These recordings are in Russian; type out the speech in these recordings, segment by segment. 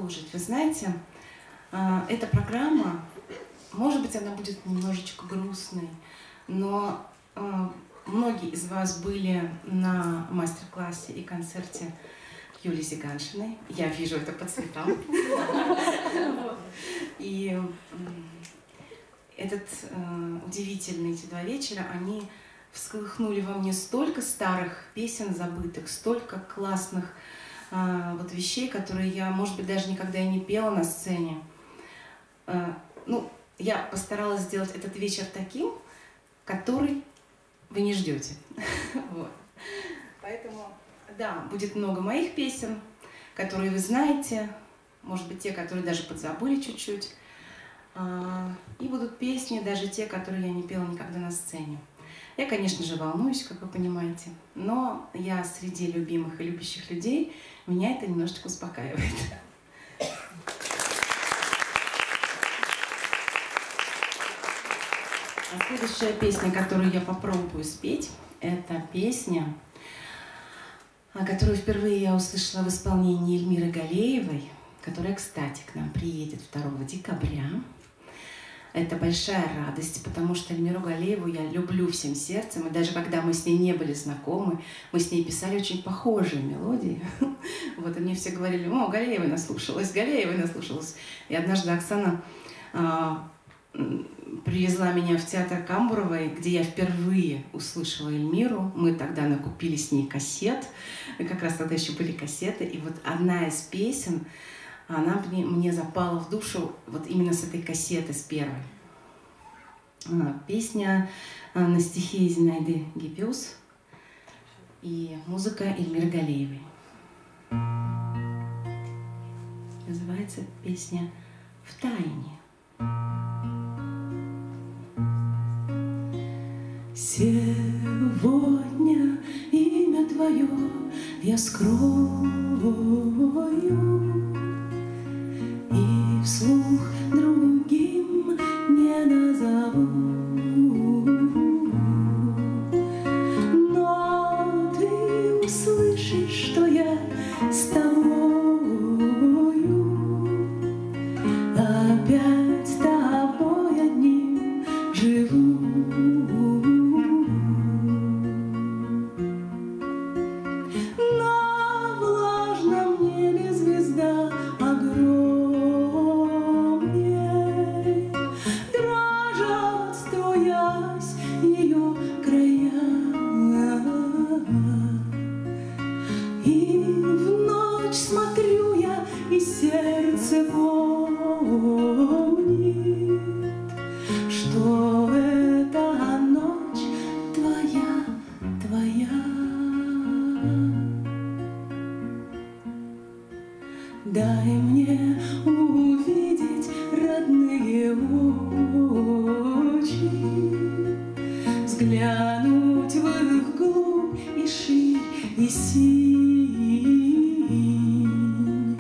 продолжить. Вы знаете, эта программа, может быть, она будет немножечко грустной, но многие из вас были на мастер-классе и концерте Юлии Зиганшиной. Я вижу это по цветам. И эти 2 вечера, они всколыхнули во мне столько старых песен забытых, столько классных вещей, которые я, может быть, даже никогда и не пела на сцене. Я постаралась сделать этот вечер таким, который вы не ждете. Поэтому, да, будет много моих песен, которые вы знаете, может быть, те, которые даже подзабыли чуть-чуть. И будут песни, даже те, которые я не пела никогда на сцене. Я, конечно же, волнуюсь, как вы понимаете, но я среди любимых и любящих людей, меня это немножечко успокаивает. Следующая песня, которую я попробую спеть, это песня, которую впервые я услышала в исполнении Эльмиры Галеевой, которая, кстати, к нам приедет 2 декабря. Это большая радость, потому что Эльмиру Галееву я люблю всем сердцем. И даже когда мы с ней не были знакомы, мы с ней писали очень похожие мелодии. И мне все говорили: о, Галеевой наслушалась, Галеевой наслушалась. И однажды Оксана привезла меня в театр Камбуровой, где я впервые услышала Эльмиру. Мы тогда накупили с ней кассет, как раз тогда еще были кассеты. И одна из песен, она мне запала в душу именно с этой кассеты, с первой. Песня на стихи Зинаиды Гиппиус и музыка Эльмиры Галеевой. Называется песня «Втайне». Сегодня имя твое я скрою и вслух другим не назову, но ты услышишь, что я с тобою, опять с тобой одним живу. Сердце помнит, что эта ночь твоя, твоя. Дай мне увидеть родные очи, взглянуть в их глубь и ширь, и синь.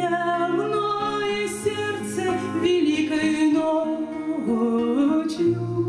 Земное сердце великой ночью